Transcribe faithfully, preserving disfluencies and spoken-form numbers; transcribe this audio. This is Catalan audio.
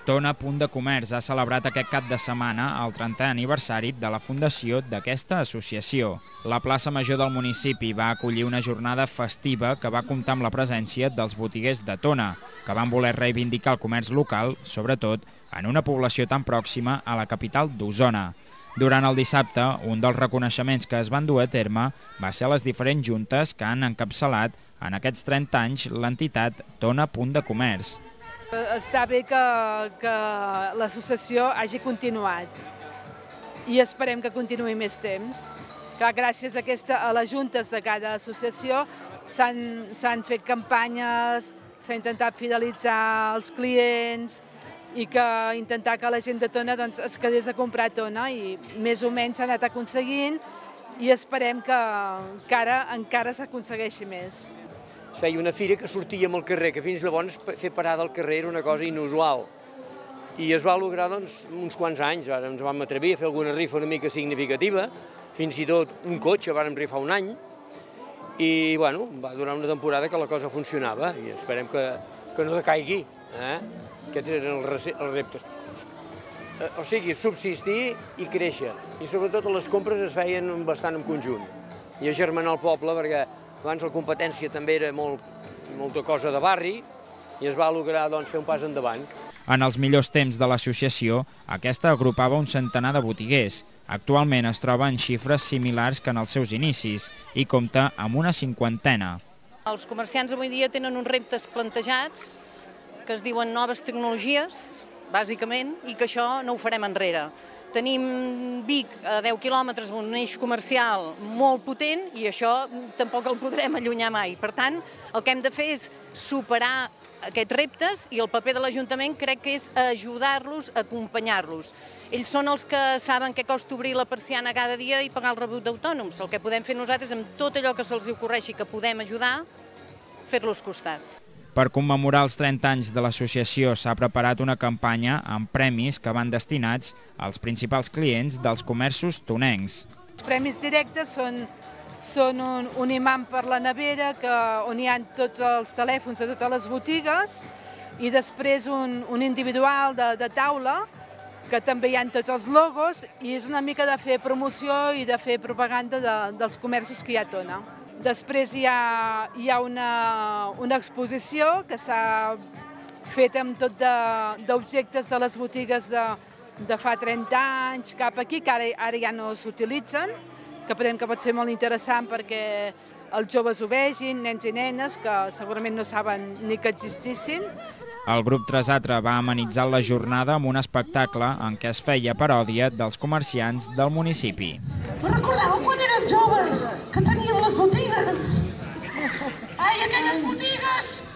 Tona Punt de Comerç ha celebrat aquest cap de setmana el trentè aniversari de la fundació d'aquesta associació. La plaça Major del municipi va acollir una jornada festiva que va comptar amb la presència dels botiguers de Tona, que van voler reivindicar el comerç local, sobretot en una població tan pròxima a la capital d'Osona. Durant el dissabte, un dels reconeixements que es van dur a terme va ser a les diferents juntes que han encapçalat en aquests trenta anys l'entitat Tona Punt de Comerç. Està bé que, que l'associació hagi continuat i esperem que continuï més temps. Clar, gràcies a, aquesta, a les juntes de cada associació s'han fet campanyes, s'ha intentat fidelitzar els clients i que intentar que la gent de Tona doncs, es quedés a comprar a Tona, i més o menys s'ha anat aconseguint i esperem que, que ara encara s'aconsegueixi més. Es feia una fira que sortíem al carrer, que fins llavors fer parada al carrer era una cosa inusual. I es va lograr doncs, uns quants anys, ara ens vam atrevir a fer alguna rifa una mica significativa, fins i tot un cotxe vàrem rifar un any, i bueno, va durar una temporada que la cosa funcionava i esperem que, que no decaigui. Eh? Aquests eren els, els reptes. O sigui, subsistir i créixer. I sobretot les compres es feien bastant en conjunt. I agermanar el poble, perquè abans la competència també era molt, molta cosa de barri i es va lograr doncs, fer un pas endavant. En els millors temps de l'associació, aquesta agrupava un centenar de botiguers. Actualment es troba en xifres similars que en els seus inicis i compta amb una cinquantena. Els comerciants avui dia tenen uns reptes plantejats que es diuen noves tecnologies, bàsicament, i que això no ho farem enrere. Tenim Vic a deu quilòmetres, un eix comercial molt potent, i això tampoc el podrem allunyar mai. Per tant, el que hem de fer és superar aquests reptes, i el paper de l'Ajuntament crec que és ajudar-los, acompanyar-los. Ells són els que saben què costa obrir la persiana cada dia i pagar el rebut d'autònoms. El que podem fer nosaltres, amb tot allò que se'ls ocorreixi que podem ajudar, fer-los costat. Per commemorar els trenta anys de l'associació s'ha preparat una campanya amb premis que van destinats als principals clients dels comerços tonencs. Els premis directes són, són un, un imant per la nevera que, on hi ha tots els telèfons de totes les botigues, i després un, un individual de, de taula que també hi ha tots els logos, i és una mica de fer promoció i de fer propaganda de, dels comerços que hi ha a Tona. Després hi ha, hi ha una, una exposició que s'ha fet amb tot d'objectes de, de les botigues de, de fa trenta anys cap aquí, que ara, ara ja no s'utilitzen, que creiem que pot ser molt interessant perquè els joves ho vegin, nens i nenes, que segurament no saben ni que existissin. El grup tres altre va amenitzar la jornada amb un espectacle en què es feia paròdia dels comerciants del municipi. Recordeu quan érem joves, que teníem les botigues? Ai, aquelles botigues